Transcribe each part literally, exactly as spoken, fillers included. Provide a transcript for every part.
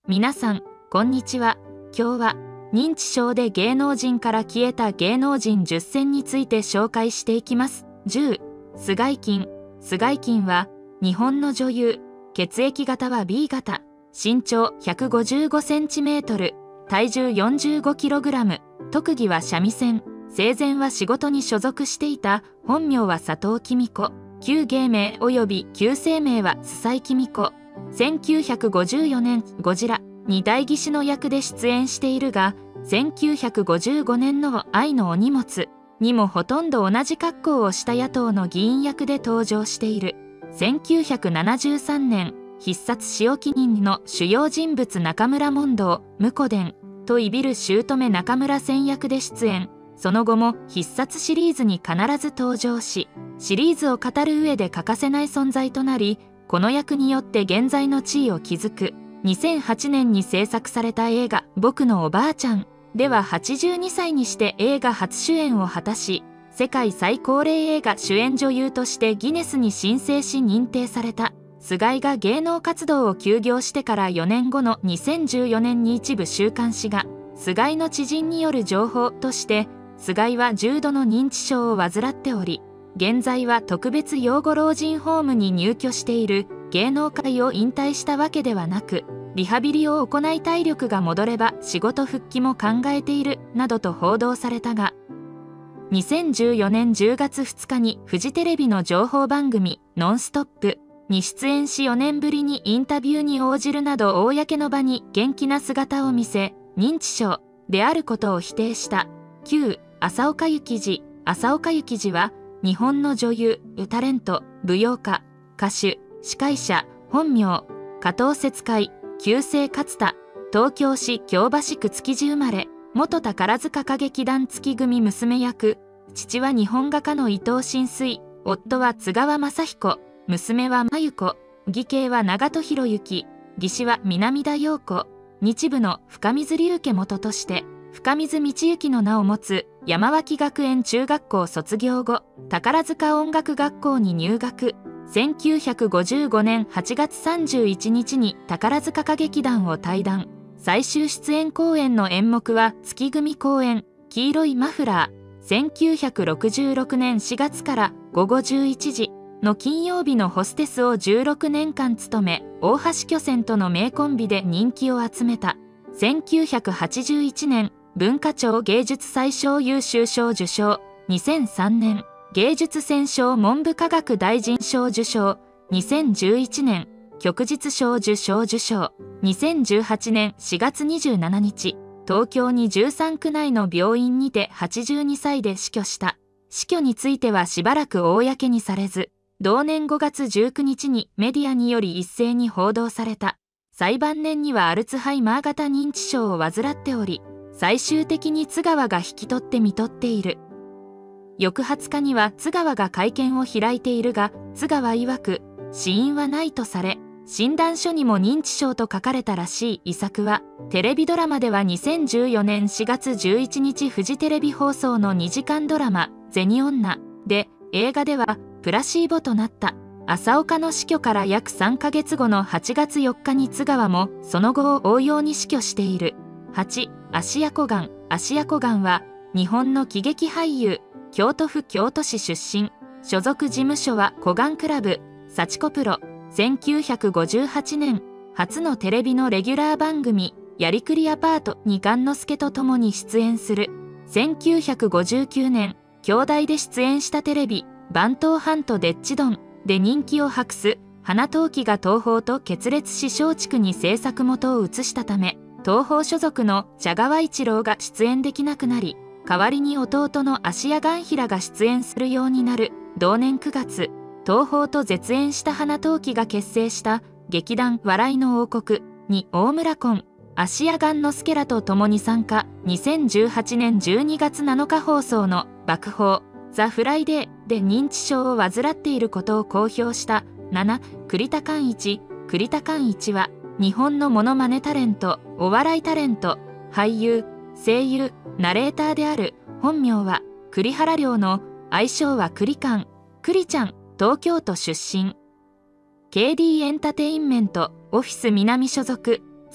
皆さん、こんにちは。今日は、認知症で芸能人から消えた芸能人じゅっ選について紹介していきます。じゅう、菅井金。菅井金は、日本の女優。血液型は ビー 型。身長ひゃくごじゅうごセンチメートル。体重よんじゅうごキログラム。特技は三味線。生前は仕事に所属していた。本名は佐藤貴美子。旧芸名及び旧姓名は須佐井貴美子。せんきゅうひゃくごじゅうよねん、ゴジラに代議士の役で出演しているが、せんきゅうひゃくごじゅうごねんの愛のお荷物にもほとんど同じ格好をした野党の議員役で登場している。せんきゅうひゃくななじゅうさんねん、必殺仕置き人の主要人物中村問答、婿伝といびる姑中村千役で出演。その後も必殺シリーズに必ず登場し、シリーズを語る上で欠かせない存在となり、この役によって現在の地位を築く。にせんはちねんに制作された映画「僕のおばあちゃん」でははちじゅうにさいにして映画初主演を果たし、世界最高齢映画主演女優としてギネスに申請し認定された。菅井が芸能活動を休業してからよねんごのにせんじゅうよねんに一部週刊誌が菅井の知人による情報として菅井は重度の認知症を患っており、現在は特別養護老人ホームに入居している。芸能界を引退したわけではなく、リハビリを行い体力が戻れば仕事復帰も考えているなどと報道されたが、にせんじゅうよねんじゅうがつふつかにフジテレビの情報番組「ノンストップ」に出演し、よねんぶりにインタビューに応じるなど公の場に元気な姿を見せ、認知症であることを否定した。旧浅岡幸二。浅岡幸二は日本の女優、タレント、舞踊家、歌手、司会者。本名加藤節海。旧姓勝田。東京市京橋区築地生まれ。元宝塚歌劇団月組娘役。父は日本画家の伊藤新水。夫は津川雅彦。娘は真由子。義兄は長門博之。義士は南田陽子。日舞の深水龍家元として深水道行の名を持つ。山脇学園中学校卒業後、宝塚音楽学校に入学。せんきゅうひゃくごじゅうごねんはちがつさんじゅういちにちに宝塚歌劇団を退団。最終出演公演の演目は月組公演「黄色いマフラー」。せんきゅうひゃくろくじゅうろくねんしがつからごごじゅういちじの金曜日のホステスをじゅうろくねんかん務め、大橋巨泉との名コンビで人気を集めた。せんきゅうひゃくはちじゅういちねん文化庁芸術祭小優秀賞受賞。にせんさんねん芸術選奨文部科学大臣賞受賞。にせんじゅういちねん旭日小受賞受賞。にせんじゅうはちねんしがつにじゅうしちにち、東京にじゅうさんく内の病院にてはちじゅうにさいで死去した。死去についてはしばらく公にされず、同年ごがつじゅうくにちにメディアにより一斉に報道された。最晩年にはアルツハイマー型認知症を患っており、最終的に津川が引き取って看取っている。翌はつかには津川が会見を開いているが、津川曰く死因はないとされ、診断書にも認知症と書かれたらしい。遺作はテレビドラマではにせんじゅうよねんしがつじゅういちにちフジテレビ放送のにじかんドラマ「銭女」で、映画ではプラシーボとなった。浅岡の死去から約さんかげつごのはちがつよっかに津川もその後を応用に死去している。はち. 芦屋小雁。芦屋小雁は日本の喜劇俳優。京都府京都市出身。所属事務所は小雁クラブ、幸子プロ。せんきゅうひゃくごじゅうはちねん初のテレビのレギュラー番組「やりくりアパート」に雁之助と共に出演する。せんきゅうひゃくごじゅうきゅうねん兄弟で出演したテレビ「番頭ハントデッチドン」で人気を博す花陶器が東宝と決裂し松竹に制作元を移したため、東宝所属の茶川一郎が出演できなくなり、代わりに弟の芦屋雁平が出演するようになる。同年くがつ、東宝と絶縁した花陶器が結成した劇団笑いの王国に大村崑、芦屋雁之助らと共に参加。にせんじゅうはちねんじゅうにがつなのか放送の爆放ザ・フライデーで認知症を患っていることを公表した。なな. 栗田貫一。栗田貫一は日本のモノマネタレント、お笑いタレント、俳優、声優、ナレーターである。本名は栗原亮の愛称は栗館。栗ちゃん。東京都出身。ケーディー エンタテインメントオフィス南所属。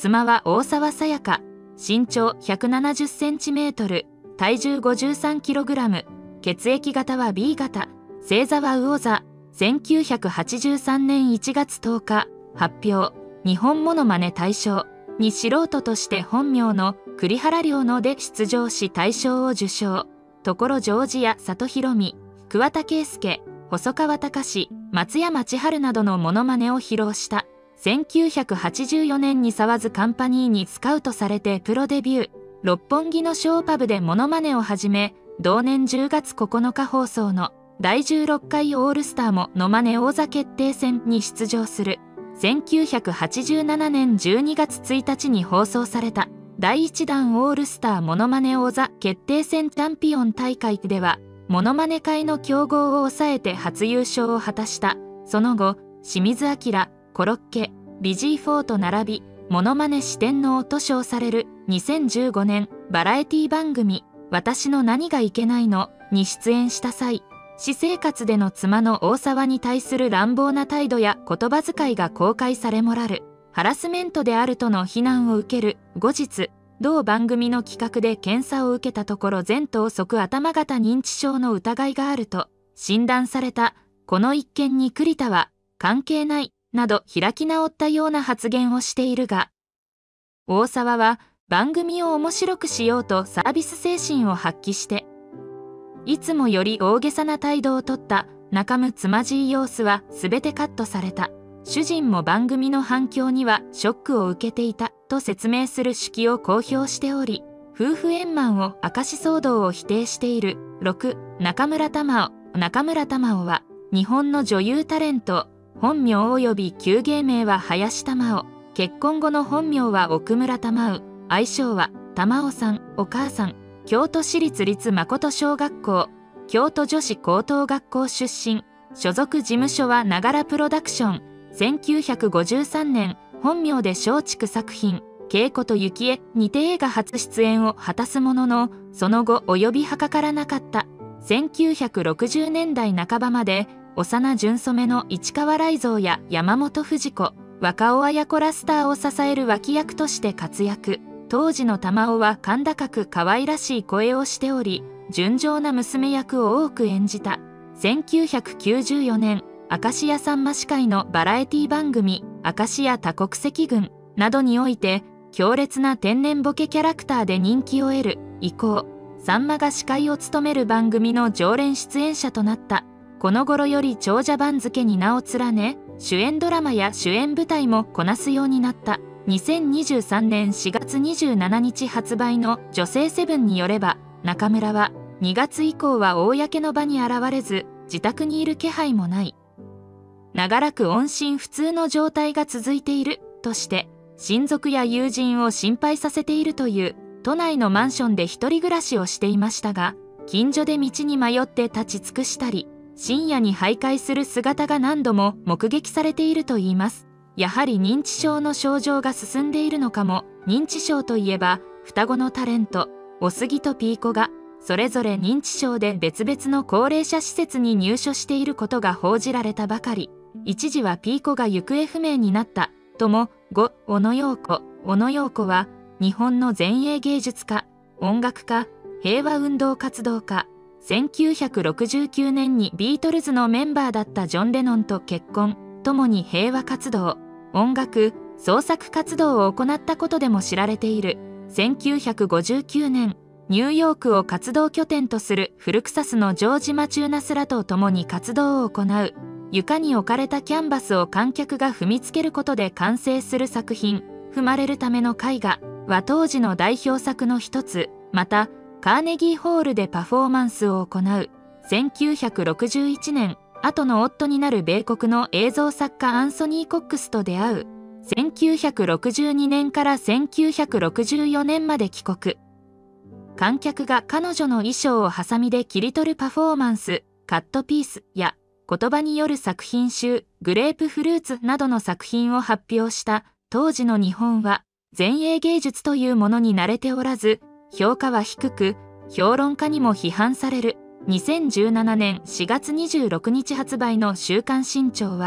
妻は大沢さやか、身長ひゃくななじゅっセンチメートル、体重 ごじゅうさんキログラム、血液型は ビー 型、星座は魚座、せんきゅうひゃくはちじゅうさんねんいちがつとおか、発表、日本モノマネ大賞に素人として本名の栗原良乃で出場し大賞を受賞。所ジョージア里弘美、桑田佳祐、細川たかし、松山千春などのモノマネを披露した。せんきゅうひゃくはちじゅうよねんに沢津カンパニーにスカウトされてプロデビュー。六本木のショーパブでモノマネを始め、同年じゅうがつここのか放送のだいじゅうろっかいオールスターモノマネ王座決定戦に出場する。せんきゅうひゃくはちじゅうななねんじゅうにがつついたちに放送されただいいちだんオールスターモノマネ王座決定戦チャンピオン大会では、モノマネ界の強豪を抑えて初優勝を果たした。その後、清水明、コロッケ、ビジーフォーと並び、モノマネ四天王と称されるにせんじゅうごねんバラエティ番組「私の何がいけないの?」に出演した際、私生活での妻の大沢に対する乱暴な態度や言葉遣いが公開されモラルハラスメントであるとの非難を受ける。後日、同番組の企画で検査を受けたところ前頭側頭型認知症の疑いがあると診断された。この一件に栗田は関係ないなど開き直ったような発言をしているが、大沢は番組を面白くしようとサービス精神を発揮して、いつもより大げさな態度をとった中むつまじい様子は全てカットされた。主人も番組の反響にはショックを受けていたと説明する手記を公表しており、夫婦円満を明かし騒動を否定している。ろく. 中村玉緒。中村玉緒は日本の女優タレント。本名及び旧芸名は林玉緒。結婚後の本名は奥村玉緒。愛称は玉緒さん、お母さん。京都市立立誠小学校、京都女子高等学校出身。所属事務所はながらプロダクション。せんきゅうひゃくごじゅうさんねん、本名で松竹作品「恵子と雪絵」にて映画初出演を果たすものの、その後お呼びはかからなかった。せんきゅうひゃくろくじゅうねんだいなかばまで幼純染の市川雷蔵や山本富子、若尾綾子らスターを支える脇役として活躍。当時の玉緒は甲高く可愛らしい声をしており、純情な娘役を多く演じた。せんきゅうひゃくきゅうじゅうよねん、明石家さんま司会のバラエティ番組「明石家多国籍軍」などにおいて強烈な天然ボケキャラクターで人気を得る。以降、さんまが司会を務める番組の常連出演者となった。この頃より長者番付に名を連ね、主演ドラマや主演舞台もこなすようになった。にせんにじゅうさんねんしがつにじゅうしちにち発売の「女性セブン」によれば、中村はにがつ以降は公の場に現れず、自宅にいる気配もない。長らく音信不通の状態が続いているとして、親族や友人を心配させているという都内のマンションで一人暮らしをしていましたが、近所で道に迷って立ち尽くしたり、深夜に徘徊する姿が何度も目撃されているといいます。やはり認知症の症状が進んでいるのかも。認知症といえば、双子のタレント、おすぎとピーコが、それぞれ認知症で別々の高齢者施設に入所していることが報じられたばかり。一時はピーコが行方不明になったとも。ご小野陽子。小野陽子は日本の前衛芸術家、音楽家、平和運動活動家。せんきゅうひゃくろくじゅうきゅうねんにビートルズのメンバーだったジョン・レノンと結婚。共に平和活動、音楽、創作活動を行ったことでも知られている。せんきゅうひゃくごじゅうきゅうねん、ニューヨークを活動拠点とするフルクサスのジョージ・マチューナスらと共に活動を行う。床に置かれたキャンバスを観客が踏みつけることで完成する作品「踏まれるための絵画」は当時の代表作の一つ。またカーネギーホールでパフォーマンスを行う。せんきゅうひゃくろくじゅういちねん、後の夫になる米国の映像作家アンソニー・コックスと出会う。せんきゅうひゃくろくじゅうにねんからせんきゅうひゃくろくじゅうよねんまで帰国。観客が彼女の衣装をハサミで切り取るパフォーマンス、カットピースや言葉による作品集、グレープフルーツなどの作品を発表した。当時の日本は前衛芸術というものに慣れておらず、評価は低く、評論家にも批判される。にせんじゅうななねんしがつにじゅうろくにち発売の週刊新潮は、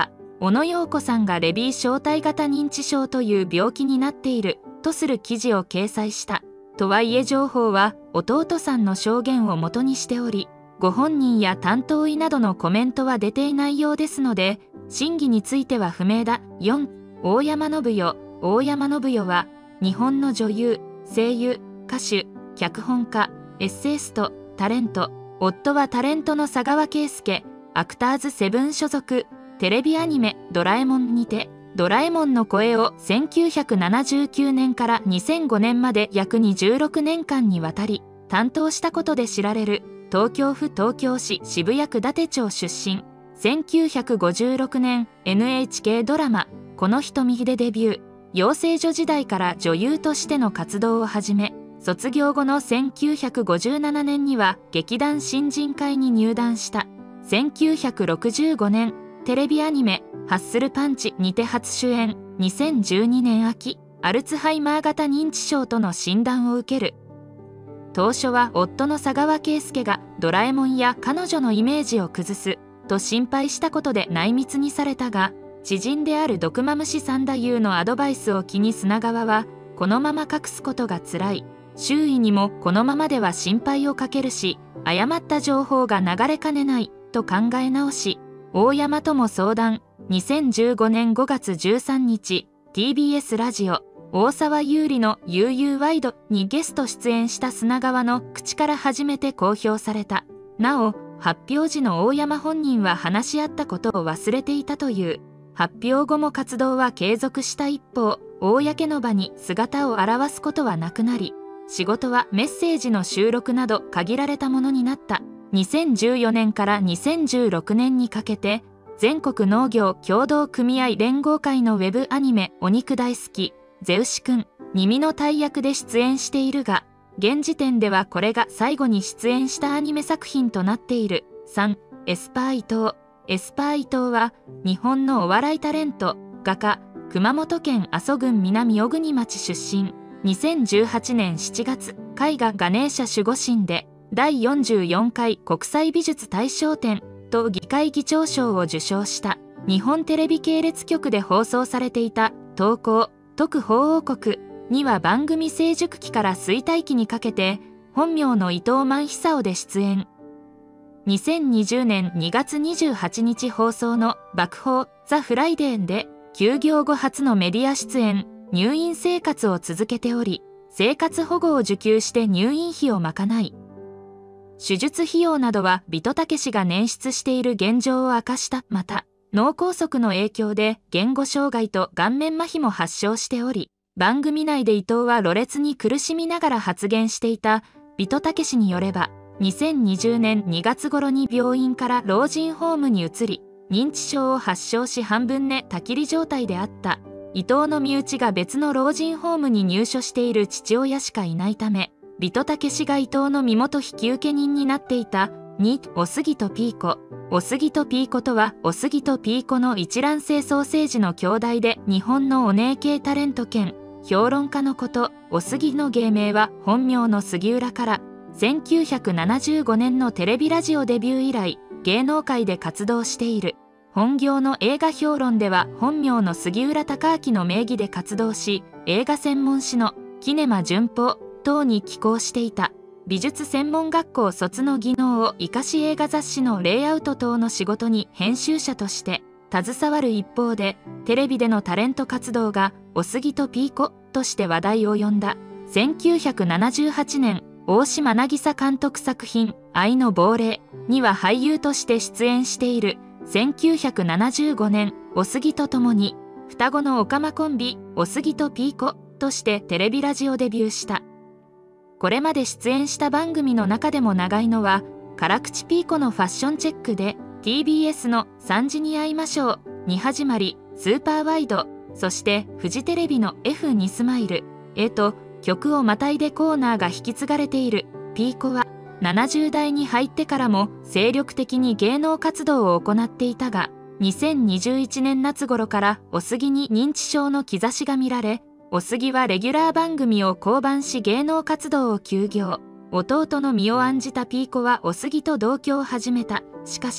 小野陽子さんがレビー小体型認知症という病気になっているとする記事を掲載した。とはいえ情報は弟さんの証言を元にしており、ご本人や担当医などのコメントは出ていないようですので、真偽については不明だ。よん、大山信代。大山信代は、日本の女優、声優、歌手、脚本家、エッセイスト、タレント。夫はタレントの佐川圭介、アクターズセブン所属。テレビアニメ、ドラえもんにて、ドラえもんの声をせんきゅうひゃくななじゅうきゅうねんからにせんごねんまで約にじゅうろくねんかんにわたり担当したことで知られる東京府東京市渋谷区伊達町出身。せんきゅうひゃくごじゅうろくねん エヌエイチケー ドラマ「この瞳」でデビュー。養成所時代から女優としての活動を始め、卒業後のせんきゅうひゃくごじゅうななねんには劇団新人会に入団した。せんきゅうひゃくろくじゅうごねんテレビアニメ「ハッスルパンチ」にて初主演。にせんじゅうにねん秋、アルツハイマー型認知症との診断を受ける。当初は夫の佐川圭介がドラえもんや彼女のイメージを崩すと心配したことで内密にされたが、知人である毒マムシ三太夫のアドバイスを気に砂川は、このまま隠すことがつらい、周囲にもこのままでは心配をかけるし、誤った情報が流れかねないと考え直し、大山とも相談。にせんじゅうごねんごがつじゅうさんにち、ティービーエス ラジオ大沢優里の ユーユー ワイドにゲスト出演した砂川の口から初めて公表された。なお、発表時の大山本人は話し合ったことを忘れていたという。発表後も活動は継続した一方、公の場に姿を現すことはなくなり、仕事はメッセージの収録など限られたものになった。にせんじゅうよねんからにせんじゅうろくねんにかけて、全国農業協同組合連合会のウェブアニメ「お肉大好きゼウシくん」にみの大役で出演しているが、現時点ではこれが最後に出演したアニメ作品となっている。さん、エスパー伊藤。エスパー伊藤は日本のお笑いタレント、画家、熊本県阿蘇郡南小国町出身。にせんじゅうはちねんしちがつ、絵画ガネーシャ守護神でだいよんじゅうよんかい国際美術大賞展と議会議長賞を受賞した。日本テレビ系列局で放送されていた東宝徳法王国には番組成熟期から衰退期にかけて本名の伊藤万久夫で出演。にせんにじゅうねんにがつにじゅうはちにち放送の爆放ザ・フライデーで休業後初のメディア出演。入院生活を続けており、生活保護を受給して入院費を賄い、手術費用などはビトタケシが捻出している現状を明かした。また、脳梗塞の影響で言語障害と顔面麻痺も発症しており、番組内で伊藤はろれつに苦しみながら発言していた。ビトタケシによれば、にせんにじゅうねんにがつ頃に病院から老人ホームに移り、認知症を発症し半分寝たきり状態であった。伊藤の身内が別の老人ホームに入所している父親しかいないため、ビトタケシが伊藤の身元引受人になっていた。に、おすぎとピーコ。おすぎとピーコとは、おすぎとピーコの一卵性双生児の兄弟で、日本のお姉系タレント兼評論家のこと。おすぎの芸名は本名の杉浦から、せんきゅうひゃくななじゅうごねんのテレビラジオデビュー以来、芸能界で活動している。本業の映画評論では本名の杉浦隆明の名義で活動し、映画専門誌のキネマ旬報等に寄稿していた。美術専門学校卒の技能を生かし映画雑誌のレイアウト等の仕事に編集者として携わる一方で、テレビでのタレント活動がおすぎとピーコとして話題を呼んだ。せんきゅうひゃくななじゅうはちねん、大島渚監督作品「愛の亡霊」には俳優として出演している。せんきゅうひゃくななじゅうごねん、おすぎと共に双子のオカマコンビおすぎとピーコとしてテレビラジオデビューした。これまで出演した番組の中でも長いのは辛口ピーコのファッションチェックで ティービーエス のさんじに会いましょうに始まり、スーパーワイド、そしてフジテレビの エフに スマイルへと曲をまたいでコーナーが引き継がれている。ピーコはななじゅうだいに入ってからも精力的に芸能活動を行っていたが、にせんにじゅういちねん夏頃からおすぎに認知症の兆しが見られ、おすぎはレギュラー番組を降板し芸能活動を休業。弟の身を案じたピーコはおすぎと同居を始めた。しかし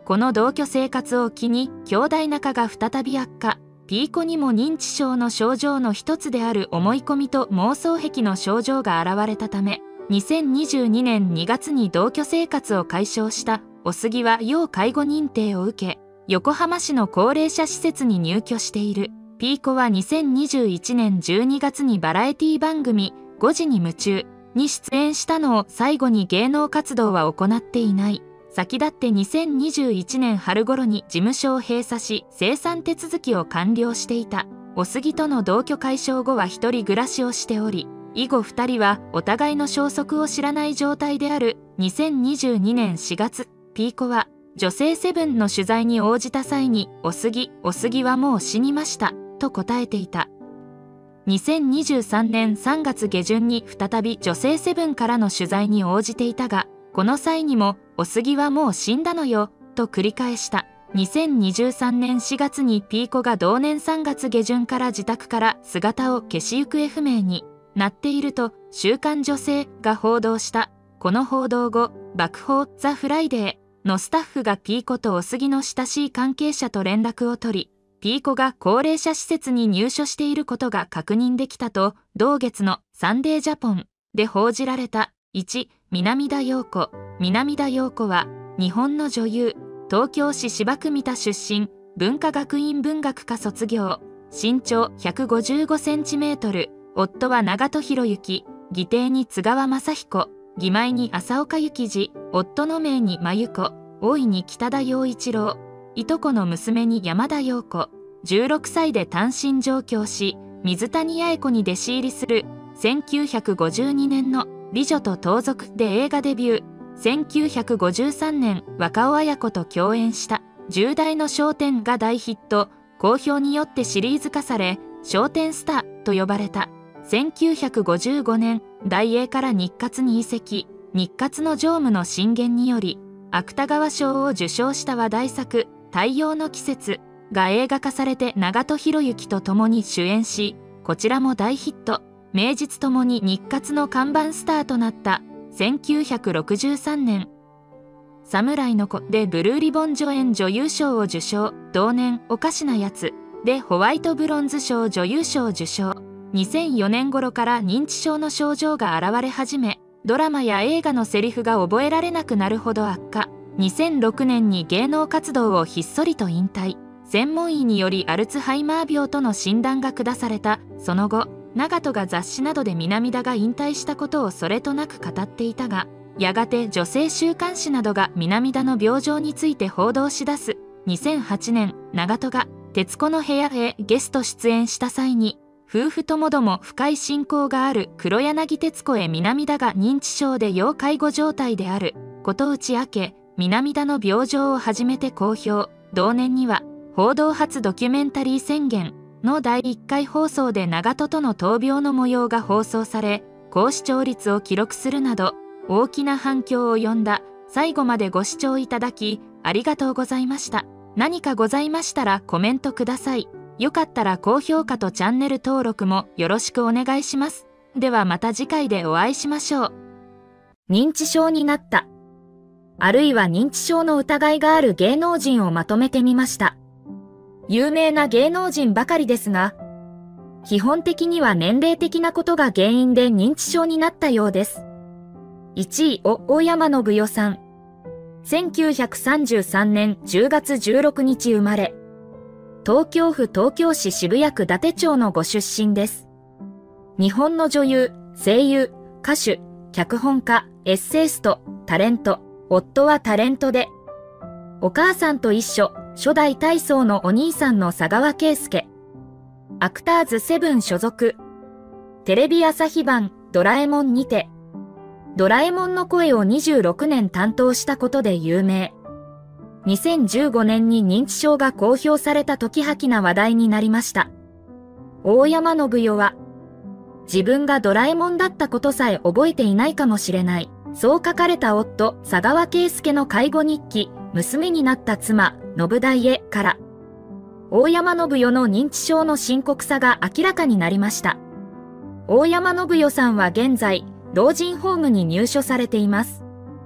この同居生活を機に兄弟仲が再び悪化。ピーコにも認知症の症状の一つである思い込みと妄想癖の症状が現れたため、にせんにじゅうにねんにがつに同居生活を解消したお杉は要介護認定を受け、横浜市の高齢者施設に入居している。ピーコはにせんにじゅういちねんじゅうにがつにバラエティ番組ごじに夢中に出演したのを最後に芸能活動は行っていない。先立ってにせんにじゅういちねん春頃に事務所を閉鎖し清算手続きを完了していた。お杉との同居解消後は一人暮らしをしており、以後二人はお互いの消息を知らない状態である。にせんにじゅうにねんしがつ、ピーコは女性セブンの取材に応じた際にお杉、お杉はもう死にましたと答えていた。にせんにじゅうさんねんさんがつげじゅんに再び女性セブンからの取材に応じていたが、この際にもお杉はもう死んだのよと繰り返した。にせんにじゅうさんねんしがつにピーコが同年さんがつげじゅんから自宅から姿を消し行方不明になっていると週刊女性が報道した。この報道後、爆報ザ・フライデーのスタッフがピーコとお杉の親しい関係者と連絡を取り、ピーコが高齢者施設に入所していることが確認できたと同月のサンデージャポンで報じられた。いち、南田陽子。南田陽子は日本の女優、東京市芝組田出身、文化学院文学科卒業、身長ひゃくごじゅうごセンチメートル、夫は長門博之、義弟に津川雅彦、義妹に浅岡幸二、夫の命に真由子、大いに北田陽一郎、いとこの娘に山田陽子、じゅうろくさいで単身上京し、水谷八重子に弟子入りする、せんきゅうひゃくごじゅうにねんの美女と盗賊で映画デビュー、せんきゅうひゃくごじゅうさんねん若尾文子と共演したじゅう代の笑点が大ヒット、好評によってシリーズ化され、笑点スターと呼ばれた。せんきゅうひゃくごじゅうごねん、大映から日活に移籍、日活の常務の進言により、芥川賞を受賞した話題作、太陽の季節が映画化されて長門博之と共に主演し、こちらも大ヒット。名実ともに日活の看板スターとなったせんきゅうひゃくろくじゅうさんねん、侍の子でブルーリボン助演女優賞を受賞。同年、おかしなやつでホワイトブロンズ賞女優賞を受賞。にせんよねん頃から認知症の症状が現れ始め、ドラマや映画のセリフが覚えられなくなるほど悪化。にせんろくねんに芸能活動をひっそりと引退。専門医によりアルツハイマー病との診断が下された。その後、長門が雑誌などで南田が引退したことをそれとなく語っていたが、やがて女性週刊誌などが南田の病状について報道し出す。にせんはちねん、長門が『徹子の部屋』へゲスト出演した際に、夫婦ともども深い親交がある黒柳徹子へ南田が認知症で要介護状態であることを打ち明け、南田の病状を初めて公表。同年には報道初ドキュメンタリー宣言のだいいっかい放送で長門との闘病の模様が放送され、高視聴率を記録するなど大きな反響を呼んだ。最後までご視聴いただきありがとうございました。何かございましたらコメントください。よかったら高評価とチャンネル登録もよろしくお願いします。ではまた次回でお会いしましょう。認知症になった。あるいは認知症の疑いがある芸能人をまとめてみました。有名な芸能人ばかりですが、基本的には年齢的なことが原因で認知症になったようです。いちい、大山信代さん。せんきゅうひゃくさんじゅうさんねんじゅうがつじゅうろくにち生まれ。東京府東京市渋谷区伊達町のご出身です。日本の女優、声優、歌手、脚本家、エッセイスト、タレント。夫はタレントで、お母さんと一緒、初代体操のお兄さんの佐川圭介。アクターズセブン所属。テレビ朝日版ドラえもんにて、ドラえもんの声をにじゅうろくねん担当したことで有名。にせんじゅうごねんに認知症が公表された時はきな話題になりました。大山信代は、自分がドラえもんだったことさえ覚えていないかもしれない。そう書かれた夫、佐川圭介の介護日記、娘になった妻、信代へから、大山信代の認知症の深刻さが明らかになりました。大山信代さんは現在、老人ホームに入所されています。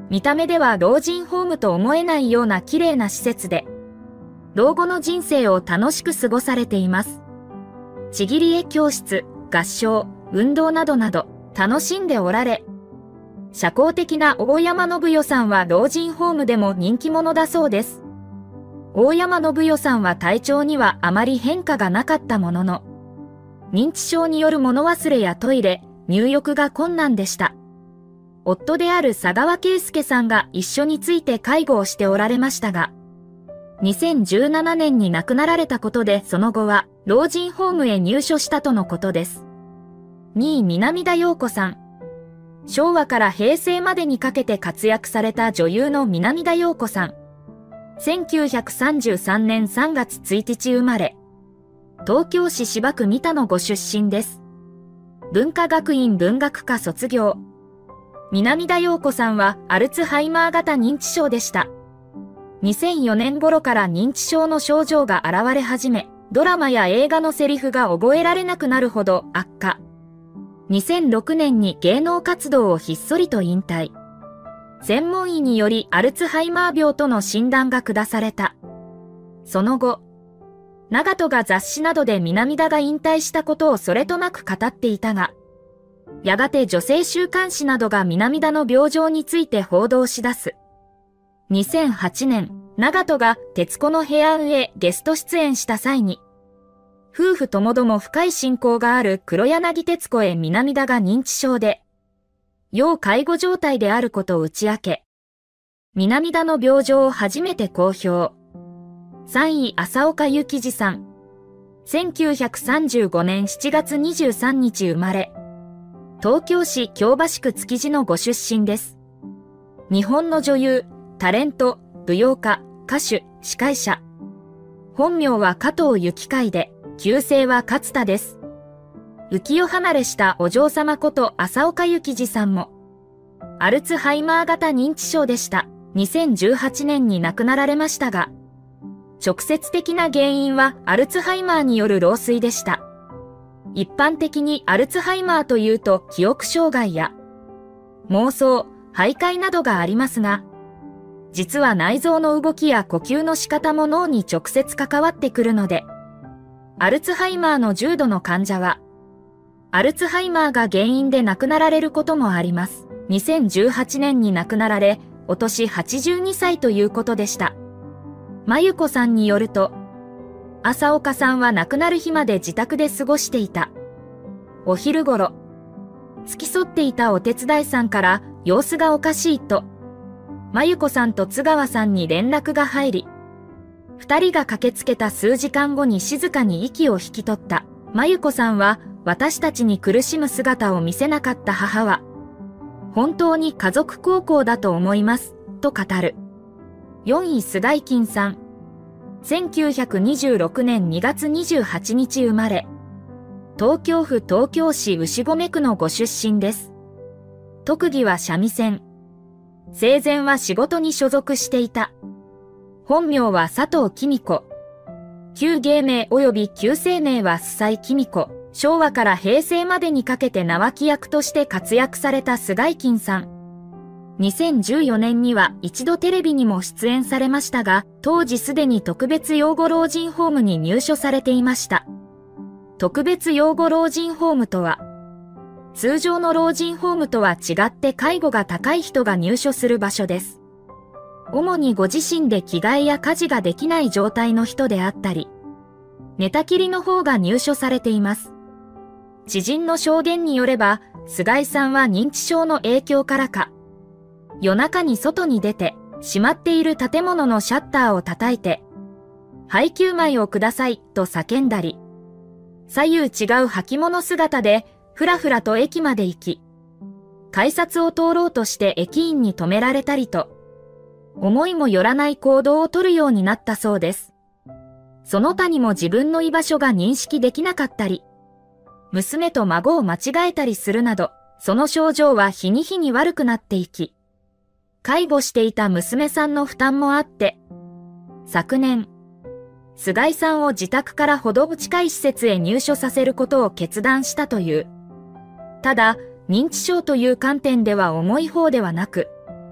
見た目では老人ホームと思えないような綺麗な施設で、老後の人生を楽しく過ごされています。ちぎり絵教室、合唱、運動などなど楽しんでおられ、社交的な大山信代さんは老人ホームでも人気者だそうです。大山信代さんは体調にはあまり変化がなかったものの、認知症による物忘れやトイレ、入浴が困難でした。夫である佐川圭介さんが一緒について介護をしておられましたが、にせんじゅうななねんに亡くなられたことでその後は老人ホームへ入所したとのことです。にい南田陽子さん。昭和から平成までにかけて活躍された女優の南田陽子さん。せんきゅうひゃくさんじゅうさんねんさんがつついたち生まれ。東京市芝区三田のご出身です。文化学院文学科卒業。南田陽子さんはアルツハイマー型認知症でした。にせんよねん頃から認知症の症状が現れ始め、ドラマや映画のセリフが覚えられなくなるほど悪化。にせんろくねんに芸能活動をひっそりと引退。専門医によりアルツハイマー病との診断が下された。その後、長門が雑誌などで南田が引退したことをそれとなく語っていたが、やがて女性週刊誌などが南田の病状について報道し出す。にせんはちねん、長門が徹子の部屋へゲスト出演した際に、夫婦ともども深い親交がある黒柳徹子へ南田が認知症で、要介護状態であることを打ち明け、南田の病状を初めて公表。さんい浅岡幸二さん。せんきゅうひゃくさんじゅうごねんしちがつにじゅうさんにち生まれ。東京市京橋区築地のご出身です。日本の女優、タレント、舞踊家、歌手、司会者。本名は加藤幸海で、旧姓は勝田です。浮世離れしたお嬢様こと浅岡幸二さんも、アルツハイマー型認知症でした。にせんじゅうはちねんに亡くなられましたが、直接的な原因はアルツハイマーによる老衰でした。一般的にアルツハイマーというと記憶障害や妄想、徘徊などがありますが、実は内臓の動きや呼吸の仕方も脳に直接関わってくるので、アルツハイマーの重度の患者は、アルツハイマーが原因で亡くなられることもあります。にせんじゅうはちねんに亡くなられ、お年はちじゅうにさいということでした。まゆこさんによると、浅岡さんは亡くなる日まで自宅で過ごしていた。お昼頃、付き添っていたお手伝いさんから様子がおかしいと、まゆこさんと津川さんに連絡が入り、二人が駆けつけた数時間後に静かに息を引き取った。まゆこさんは、私たちに苦しむ姿を見せなかった母は、本当に家族孝行だと思います、と語る。よんい菅井金さん。せんきゅうひゃくにじゅうろくねんにがつにじゅうはちにち生まれ。東京府東京市牛込区のご出身です。特技は三味線。生前は仕事に所属していた。本名は佐藤紀美子。旧芸名及び旧姓名は須斎紀美子。昭和から平成までにかけて名脇役として活躍された菅井金さん。にせんじゅうよねんには一度テレビにも出演されましたが、当時すでに特別養護老人ホームに入所されていました。特別養護老人ホームとは、通常の老人ホームとは違って介護が高い人が入所する場所です。主にご自身で着替えや家事ができない状態の人であったり、寝たきりの方が入所されています。知人の証言によれば、菅井さんは認知症の影響からか、夜中に外に出て、閉まっている建物のシャッターを叩いて、配給米をくださいと叫んだり、左右違う履物姿でふらふらと駅まで行き、改札を通ろうとして駅員に止められたりと、思いもよらない行動をとるようになったそうです。その他にも自分の居場所が認識できなかったり、娘と孫を間違えたりするなど、その症状は日に日に悪くなっていき、介護していた娘さんの負担もあって、昨年、菅井さんを自宅からほど近い施設へ入所させることを決断したという。ただ、認知症という観点では重い方ではなく、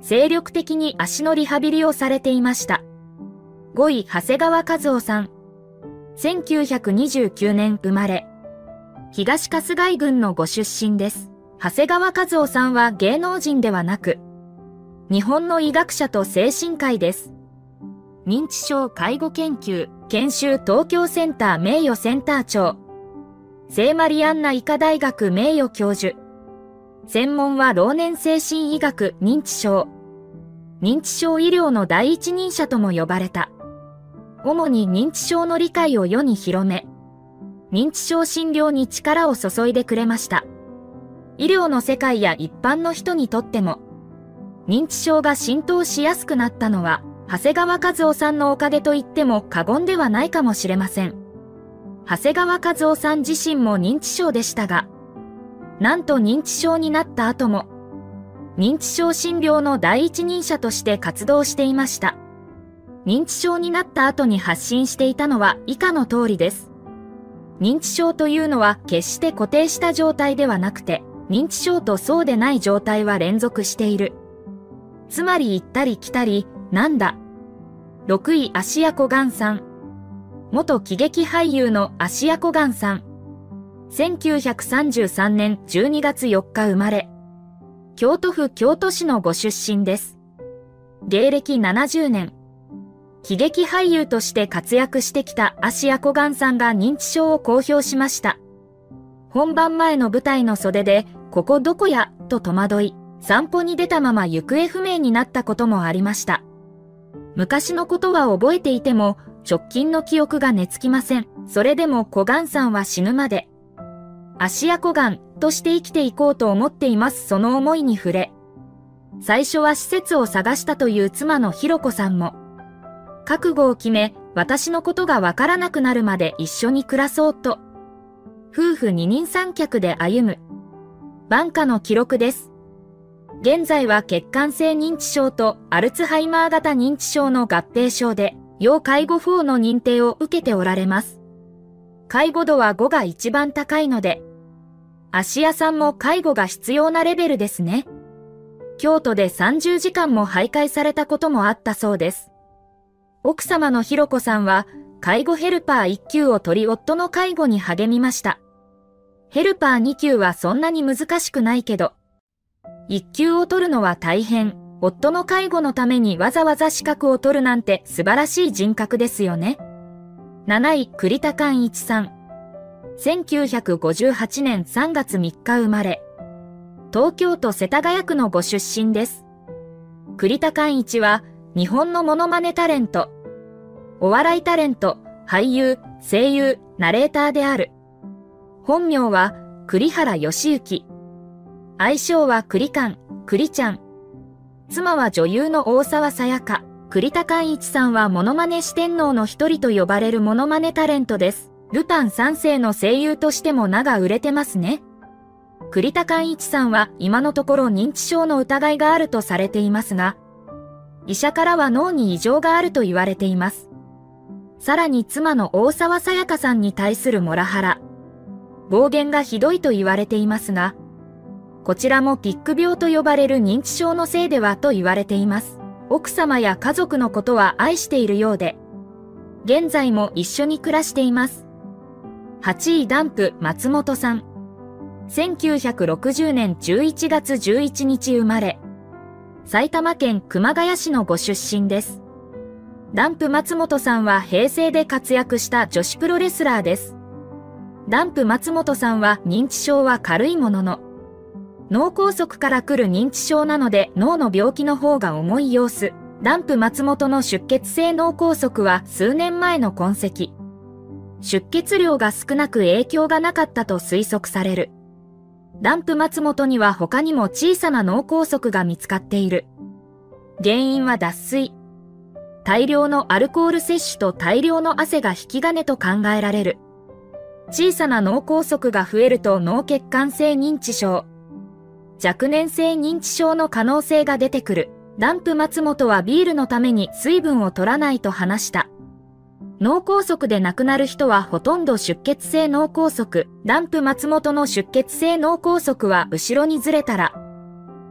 精力的に足のリハビリをされていました。ごい、長谷川和夫さん。せんきゅうひゃくにじゅうきゅうねん生まれ。東春日井郡のご出身です。長谷川和夫さんは芸能人ではなく、日本の医学者と精神科医です。認知症介護研究、研修東京センター名誉センター長。聖マリアンナ医科大学名誉教授。専門は老年精神医学認知症。認知症医療の第一人者とも呼ばれた。主に認知症の理解を世に広め、認知症診療に力を注いでくれました。医療の世界や一般の人にとっても、認知症が浸透しやすくなったのは、長谷川和夫さんのおかげと言っても過言ではないかもしれません。長谷川和夫さん自身も認知症でしたが、なんと認知症になった後も、認知症診療の第一人者として活動していました。認知症になった後に発信していたのは以下の通りです。認知症というのは決して固定した状態ではなくて、認知症とそうでない状態は連続している。つまり行ったり来たり、なんだ。ろくい、芦屋小雁さん。元喜劇俳優の芦屋小雁さん。せんきゅうひゃくさんじゅうさんねんじゅうにがつよっか生まれ。京都府京都市のご出身です。芸歴ななじゅうねん。喜劇俳優として活躍してきた芦屋小雁さんが認知症を公表しました。本番前の舞台の袖で、ここどこや、と戸惑い、散歩に出たまま行方不明になったこともありました。昔のことは覚えていても、直近の記憶が寝つきません。それでも小雁さんは死ぬまで、芦屋小雁として生きていこうと思っています。その思いに触れ、最初は施設を探したという妻のひろ子さんも、覚悟を決め、私のことがわからなくなるまで一緒に暮らそうと、夫婦二人三脚で歩む、晩夏の記録です。現在は血管性認知症とアルツハイマー型認知症の合併症で、要介護よんの認定を受けておられます。介護度はごが一番高いので、芦屋さんも介護が必要なレベルですね。京都でさんじゅうじかんも徘徊されたこともあったそうです。奥様のひろ子さんは、介護ヘルパーいっきゅうを取り夫の介護に励みました。ヘルパーにきゅうはそんなに難しくないけど、いっきゅうを取るのは大変。夫の介護のためにわざわざ資格を取るなんて素晴らしい人格ですよね。なない、栗田寛一さん。せんきゅうひゃくごじゅうはちねんさんがつみっか生まれ。東京都世田谷区のご出身です。栗田寛一は、日本のモノマネタレント、お笑いタレント、俳優、声優、ナレーターである。本名は栗原義之。愛称は栗寛、栗ちゃん。妻は女優の大沢さやか。栗田寛一さんはモノマネ四天王の一人と呼ばれるモノマネタレントです。ルパン三世の声優としても名が売れてますね。栗田寛一さんは今のところ認知症の疑いがあるとされていますが、医者からは脳に異常があると言われています。さらに妻の大沢さやかさんに対するモラハラ、暴言がひどいと言われていますが、こちらもピック病と呼ばれる認知症のせいではと言われています。奥様や家族のことは愛しているようで、現在も一緒に暮らしています。はちいダンプ松本さん。せんきゅうひゃくろくじゅうねんじゅういちがつじゅういちにち生まれ、埼玉県熊谷市のご出身です。ダンプ松本さんは平成で活躍した女子プロレスラーです。ダンプ松本さんは認知症は軽いものの、脳梗塞から来る認知症なので脳の病気の方が重い様子。ダンプ松本の出血性脳梗塞は数年前の痕跡。出血量が少なく影響がなかったと推測される。ダンプ松本には他にも小さな脳梗塞が見つかっている。原因は脱水。大量のアルコール摂取と大量の汗が引き金と考えられる。小さな脳梗塞が増えると脳血管性認知症、若年性認知症の可能性が出てくる。ダンプ松本はビールのために水分を取らないと話した。脳梗塞で亡くなる人はほとんど出血性脳梗塞。ダンプ松本の出血性脳梗塞は後ろにずれたら、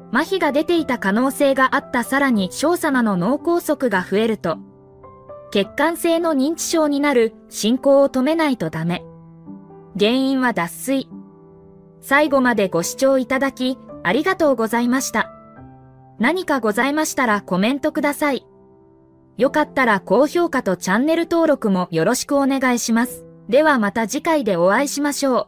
麻痺が出ていた可能性があったさらに小さなの脳梗塞が増えると、血管性の認知症になる進行を止めないとダメ。原因は脱水。最後までご視聴いただき、ありがとうございました。何かございましたらコメントください。よかったら高評価とチャンネル登録もよろしくお願いします。ではまた次回でお会いしましょう。